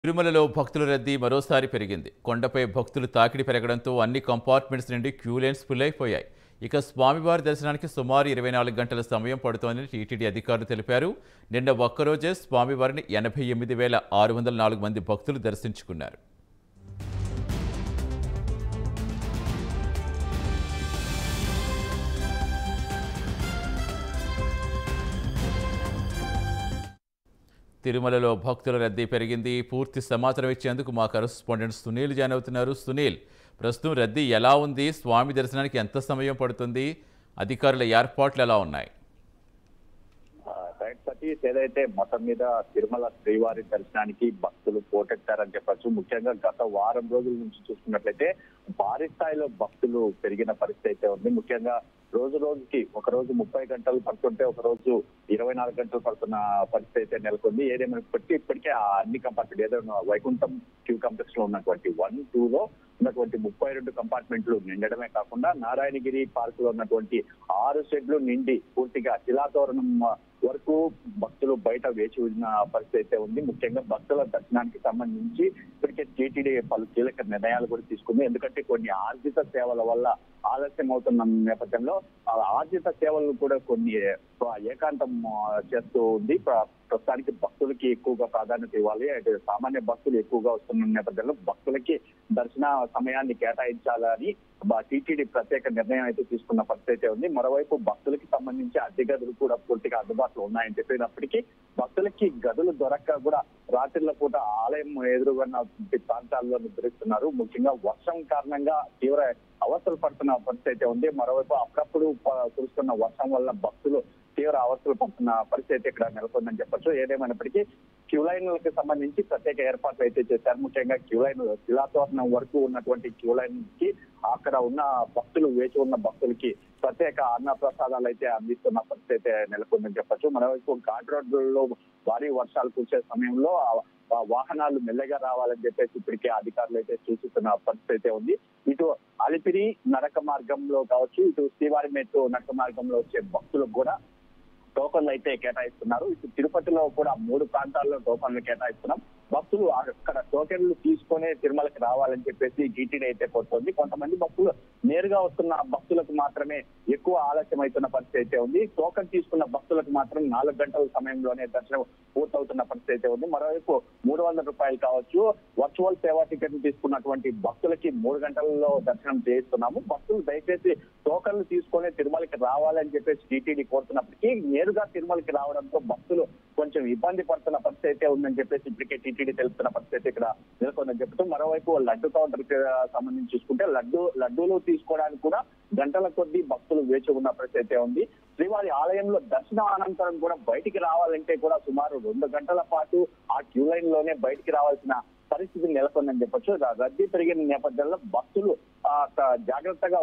తిరుమలలో భక్తుల రద్దీ మరోసారి పెరిగింది. కొండపై భక్తులు తాకిడి పెరగడంతో అన్ని కంపార్ట్మెంట్స్ నుండి క్యూ లైన్స్ ఫుల్ అయిపోయాయి. ఇక స్వామివారి దర్శనానికి సుమారు 24 గంటల సమయం పడుతోందని టీటీడీ అధికారులు తెలిపారు. నిన్న ఒక్కరోజే స్వామివారిని 88,604 మంది భక్తులు దర్శించుకున్నారు. తిరుమలలో భక్తుల రద్దీ పెరిగింది. పూర్తి సమాచారం ఇచ్చేందుకు మా కరెస్పాండెంట్ సునీల్ జాయిన్ అవుతున్నారు. సునీల్, ప్రస్తుతం రద్దీ ఎలా ఉంది? స్వామి దర్శనానికి ఎంత సమయం పడుతుంది? అధికారుల ఏర్పాట్లు ఎలా ఉన్నాయి? సతీష్, ఏదైతే మొత్తం మీద తిరుమల శ్రీవారి దర్శనానికి భక్తులు పోటెత్తారని చెప్పచ్చు. ముఖ్యంగా గత వారం రోజుల నుంచి చూసుకున్నట్లయితే భారీ స్థాయిలో భక్తులు పెరిగిన పరిస్థితి అయితే ఉంది. ముఖ్యంగా రోజు రోజుకి ఒక రోజు 30 గంటలు పడుతుంటే ఒక రోజు 24 గంటలు పడుతున్న పరిస్థితి అయితే నెలకొంది. ఏదేమైనప్పటికీ ఇప్పటికే ఆ అన్ని కంపార్ట్మెంట్ ఏదైనా వైకుంఠం క్యూ కాంప్లెక్స్ లో ఉన్నటువంటి 1, 2 లో ఉన్నటువంటి 32 కంపార్ట్మెంట్లు నిండడమే కాకుండా నారాయణగిరి పార్క్ లో ఉన్నటువంటి 6 షెడ్లు నిండి పూర్తిగా శిలాతోరణం వరకు భక్తులు బయట వేచి ఉన్న పరిస్థితి అయితే ఉంది. ముఖ్యంగా భక్తుల దర్శనానికి సంబంధించి ఇప్పటికే టీటీడీ పలు కీలక నిర్ణయాలు కూడా తీసుకుంది. ఎందుకంటే కొన్ని ఆర్జిత సేవల వల్ల ఆలస్యం అవుతున్న నేపథ్యంలో ఆర్జిత సేవలను కూడా కొన్ని ఏకాంతం చేస్తూ ఉంది. ప్రస్తుతానికి భక్తులకి ఎక్కువగా ప్రాధాన్యత ఇవ్వాలి. అయితే సామాన్య భక్తులు ఎక్కువగా వస్తున్న నేపథ్యంలో భక్తులకి దర్శన సమయాన్ని కేటాయించాలని టీటీడీ ప్రత్యేక నిర్ణయం అయితే తీసుకున్న పరిస్థితి అయితే ఉంది. మరోవైపు భక్తులకి సంబంధించి అద్దె గదులు కూడా పూర్తిగా అందుబాటులో ఉన్నాయని చెప్పినప్పటికీ భక్తులకి గదులు దొరక్క కూడా రాత్రిళ్ల పూట ఆలయం ఎదురుగా ప్రాంతాల్లో నిద్రిస్తున్నారు. ముఖ్యంగా వర్షం కారణంగా తీవ్ర అవస్థలు పడుతున్న పరిస్థితి అయితే ఉంది. మరోవైపు అప్పుడప్పుడు కురుస్తున్న వర్షం వల్ల భక్తులు తీవ్ర అవస్థలు పడుతున్న పరిస్థితి ఇక్కడ నెలకొందని చెప్పొచ్చు. ఏదేమైనప్పటికీ క్యూ లైన్లకు సంబంధించి ప్రత్యేక ఏర్పాట్లు అయితే చేశారు. ముఖ్యంగా క్యూ లైన్ శిలాతోరణం వరకు ఉన్నటువంటి క్యూ లైన్ కి అక్కడ ఉన్న భక్తులు వేచి ఉన్న భక్తులకి ప్రత్యేక అన్న ప్రసాదాలు అయితే అందిస్తున్న పరిస్థితి అయితే నెలకొందని చెప్పొచ్చు. మరోవైపు ఘాట్ రోడ్లలో భారీ వర్షాలు కురిసే సమయంలో వాహనాలు మెల్లగా రావాలని చెప్పేసి ఇప్పటికే అధికారులు అయితే సూచిస్తున్న పరిస్థితి అయితే ఉంది. ఇటు అలిపిరి నడక మార్గంలో కావచ్చు, ఇటు శ్రీవారి మెట్టు నడక మార్గంలో వచ్చే భక్తులకు కూడా టోకన్లు అయితే కేటాయిస్తున్నారు. ఇటు తిరుపతిలో కూడా 3 ప్రాంతాల్లో టోకన్లు కేటాయిస్తున్నాం. భక్తులు అక్కడ టోకెన్లు తీసుకునే తిరుమలకి రావాలని చెప్పేసి టీటీడీ అయితే కోరుతోంది. కొంతమంది భక్తులు నేరుగా వస్తున్న భక్తులకు మాత్రమే ఎక్కువ ఆలస్యం అవుతున్న పరిస్థితి అయితే ఉంది. టోకెన్ తీసుకున్న భక్తులకు మాత్రం 4 గంటల సమయంలోనే దర్శనం పూర్తవుతున్న పరిస్థితి అయితే ఉంది. మరోవైపు 300 రూపాయలు కావచ్చు, వర్చువల్ సేవా టికెట్ తీసుకున్నటువంటి భక్తులకి 3 గంటల్లో దర్శనం చేయిస్తున్నాము. భక్తులు దయచేసి టోకన్లు తీసుకునే తిరుమలకి రావాలని చెప్పేసి టీటీడీ కోరుతున్నప్పటికీ నేరుగా తిరుమలకి రావడంతో భక్తులు కొంచెం ఇబ్బంది పడుతున్న పరిస్థితి అయితే ఉందని చెప్పేసి ఇప్పటికే టీటీడీ తెలుపుతున్న పరిస్థితి ఇక్కడ నెలకొందని చెప్తూ మరోవైపు లడ్డు కౌంటర్ కి సంబంధించి చూసుకుంటే లడ్డూలు తీసుకోవడానికి కూడా గంటల కొద్దీ భక్తులు వేచి ఉన్న పరిస్థితి అయితే ఉంది. శ్రీవారి ఆలయంలో దర్శనం అనంతరం కూడా బయటికి రావాలంటే కూడా సుమారు 2 గంటల పాటు ఆ క్యూ లైన్ లోనే బయటికి రావాల్సిన పరిస్థితి నెలకొందని చెప్పొచ్చు. రద్దీ పెరిగిన నేపథ్యంలో భక్తులు జాగ్రత్తగా